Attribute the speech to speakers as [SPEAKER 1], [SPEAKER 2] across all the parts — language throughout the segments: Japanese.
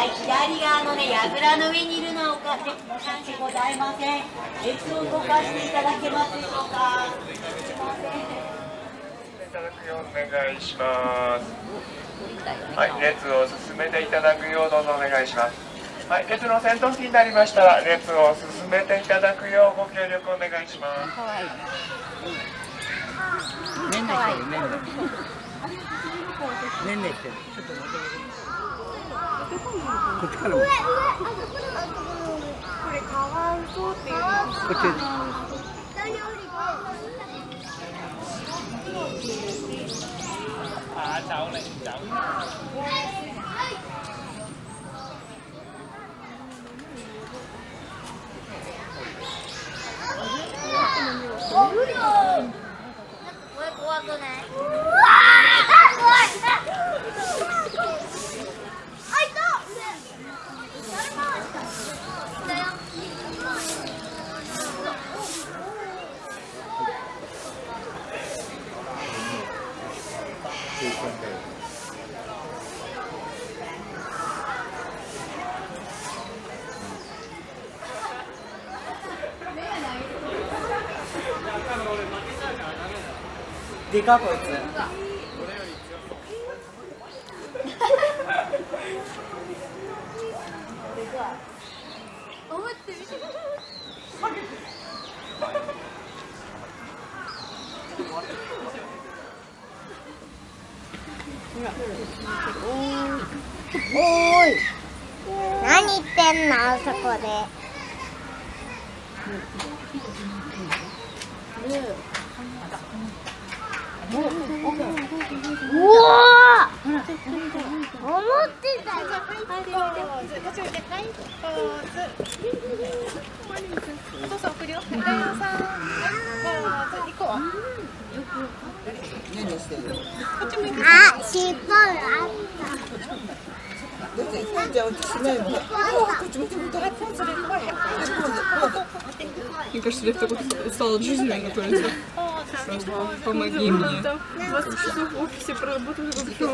[SPEAKER 1] はい、左側のね、櫓の上にいるのはおかしございません。列を動かしていただけますでしょうか。すいません。
[SPEAKER 2] いただくようお願いします。はい、列を進めていただくようどうぞお願いします。はい、列の先頭になりましたら列を進めていただくようご協力お願いします。
[SPEAKER 3] かわいい。年齢してる、年齢。年齢してる。ちょっと待って。こっちからも。これカワウソっていうの。こっち。
[SPEAKER 2] À, cháu này, cháu.
[SPEAKER 3] でかこいつ。
[SPEAKER 4] おーい、何言ってんのそこで。うわー、思ってた。
[SPEAKER 5] お父さん送るよ。お父さん、行こう。
[SPEAKER 3] 何してる？
[SPEAKER 4] あ、尻尾があった。
[SPEAKER 3] どっち？じゃあ、私しないの。こっち向いてみたら。
[SPEAKER 5] Мне кажется, я только стала жизнью, которая просто помоги мне. 20 часов в офисе проработали вообще.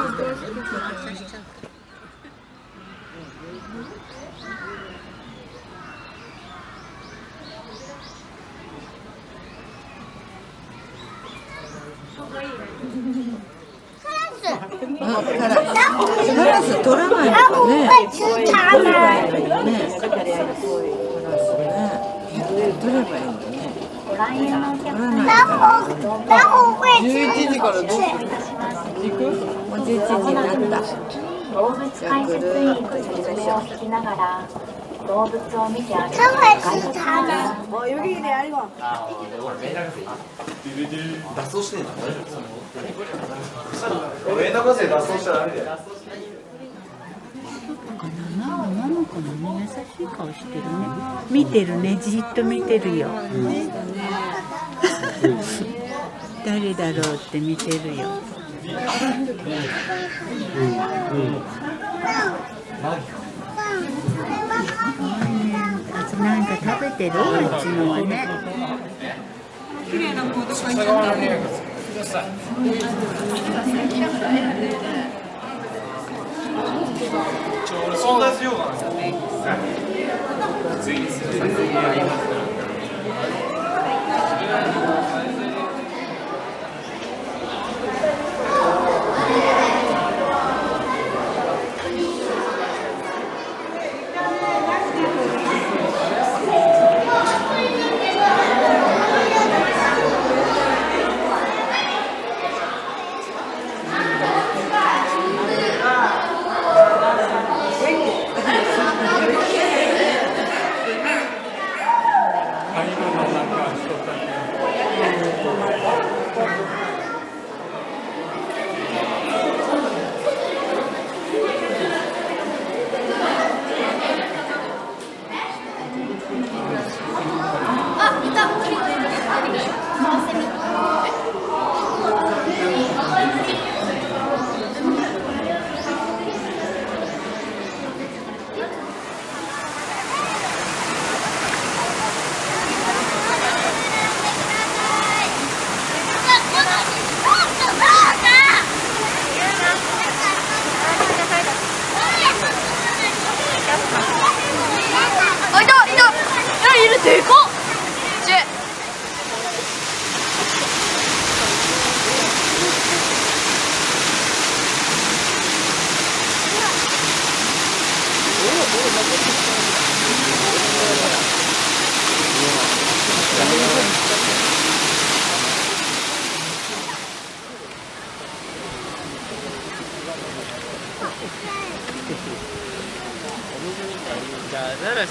[SPEAKER 3] カラス取らないとね。取ればいいのにね。取ればいいのにね。取らないから。
[SPEAKER 5] 11時からどうする？行く？
[SPEAKER 3] もう11時になった。
[SPEAKER 1] 動物解説委員の説明を聞きながら動物を見てあげる解説員が
[SPEAKER 6] 脱走してんの大丈夫ですか？連絡せ脱走したらダメだよ。
[SPEAKER 3] 女の子のね、優しい顔してるね。見てるね、じっと見てるよ。誰だろうって見てるよ。なんか食べてる？うちのはね。
[SPEAKER 5] 綺麗な子どこに行ったの？
[SPEAKER 6] 俺そんなやつ用なんですよ。ついにする撮影がありますから。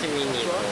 [SPEAKER 7] し見に行こ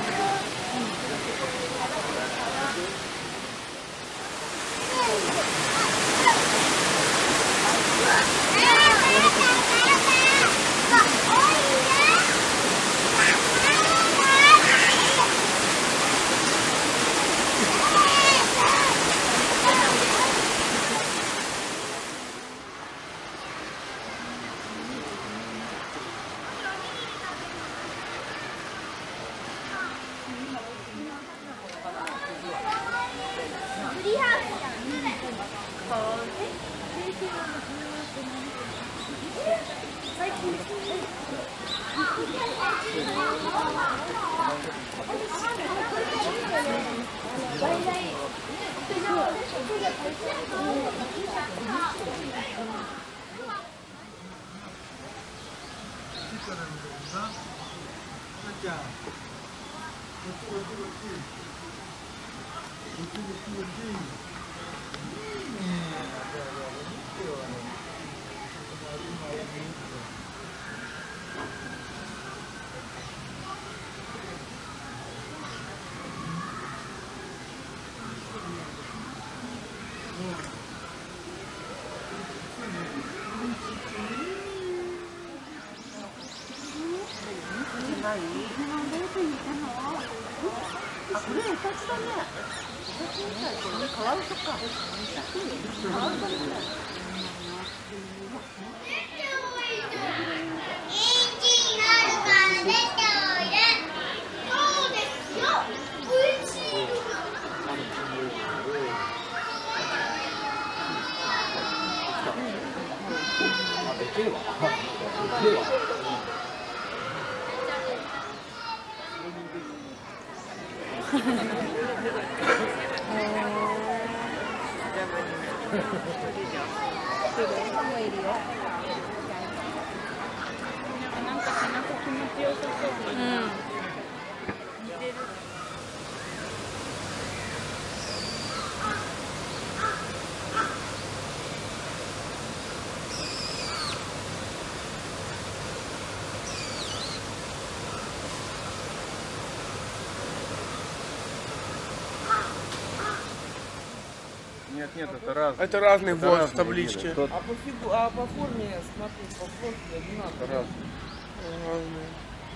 [SPEAKER 8] Нет, нет, это разные.
[SPEAKER 9] Это разные вот
[SPEAKER 8] разные
[SPEAKER 9] таблички.
[SPEAKER 8] виды. Тот-
[SPEAKER 10] А по форме, смотри, по форме одинаково.
[SPEAKER 8] Это разные.
[SPEAKER 9] Разные.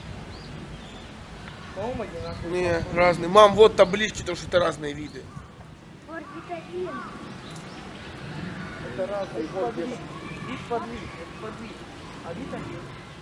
[SPEAKER 10] По-моему, одинаково.
[SPEAKER 9] Не, разные. Мам, вот таблички, потому что это разные виды.
[SPEAKER 10] Это разные. Вот вид под вид. Это под вид. А вид один.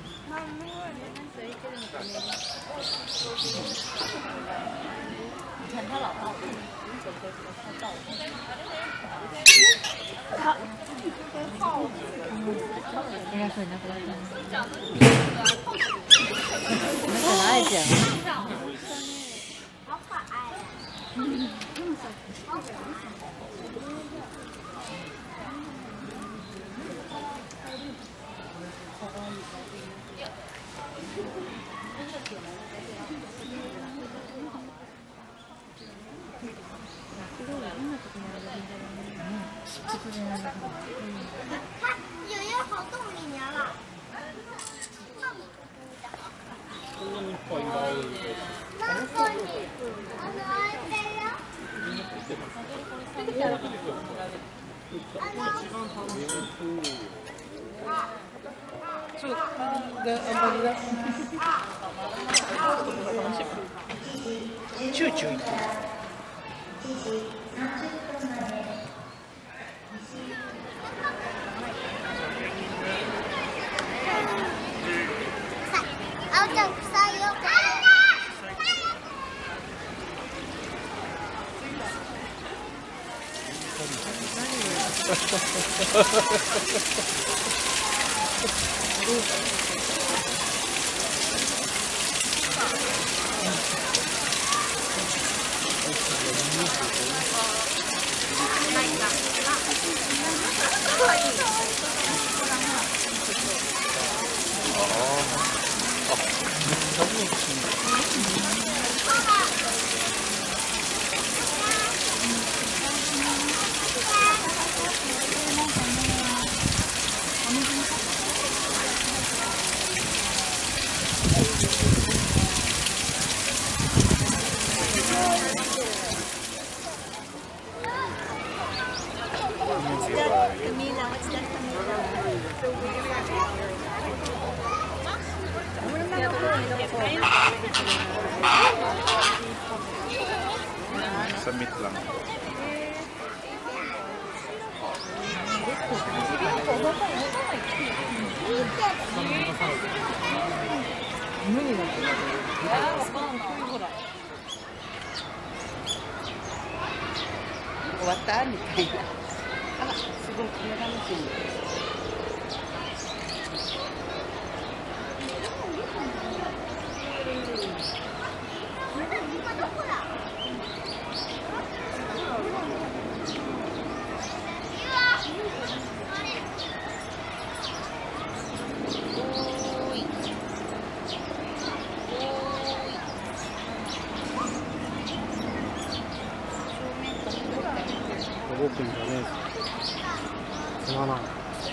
[SPEAKER 9] Чуть-чуть.
[SPEAKER 4] あおちゃん臭いよ。
[SPEAKER 8] سميت لنا
[SPEAKER 3] 終わったみたいな。あ、すごいこれ楽しみ。
[SPEAKER 10] 動くんだね。すまない。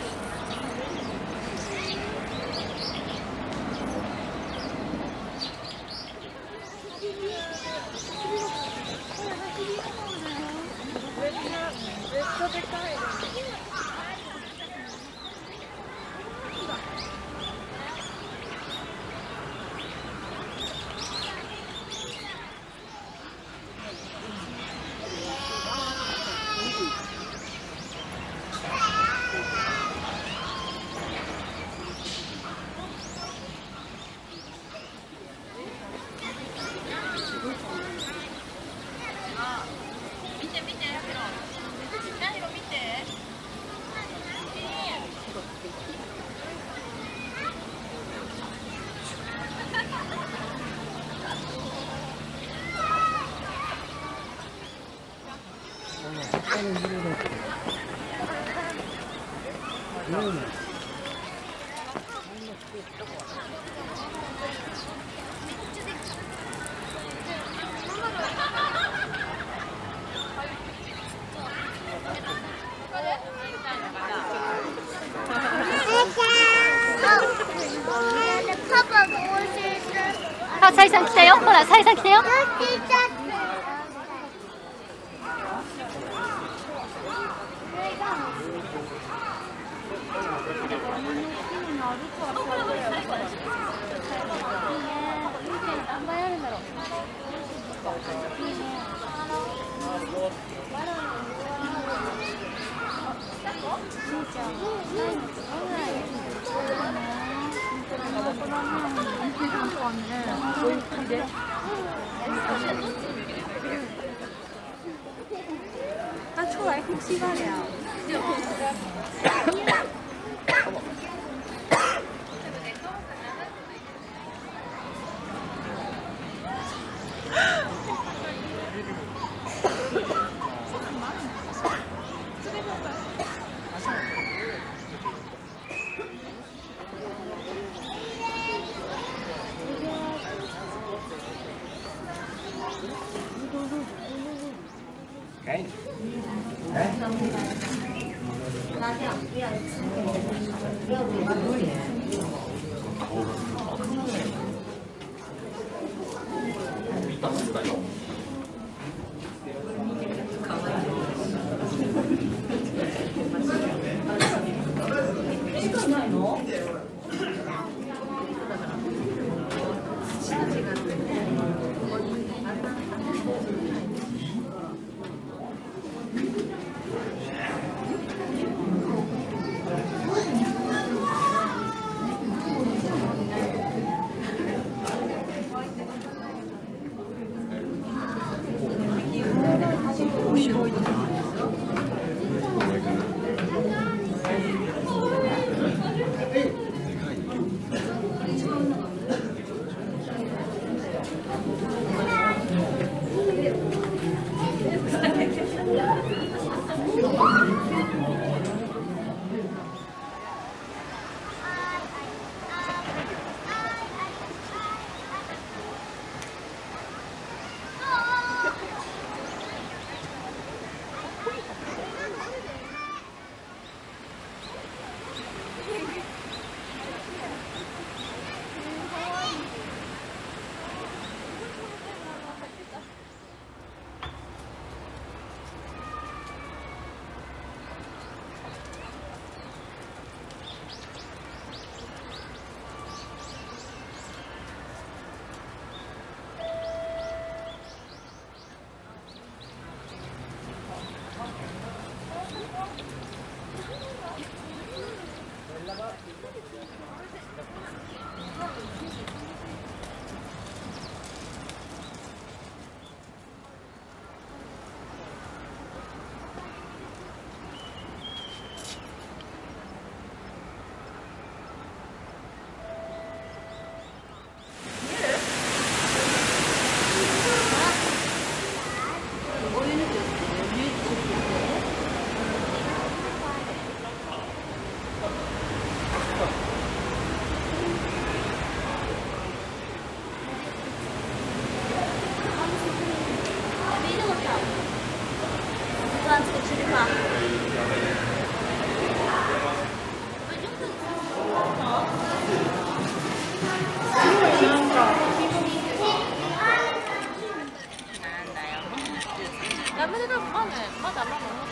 [SPEAKER 7] あ、サイさん来たよ。ほら、サイさん来たよ。
[SPEAKER 5] 他出来呼吸罢了。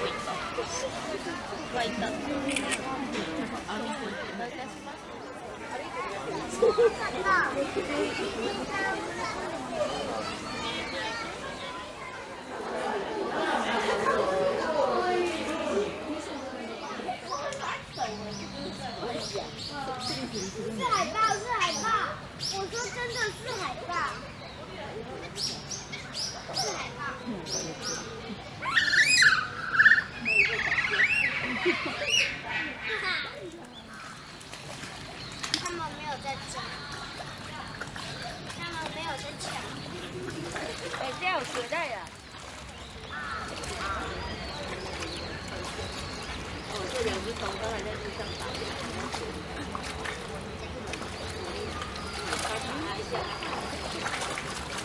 [SPEAKER 4] 是海豹，是海豹。我说真的是海豹，是海豹。他们没有在抢，他们没有在抢。哎，这样有蛇在呀。哦，这两只虫刚才在地上打。把它拿一下。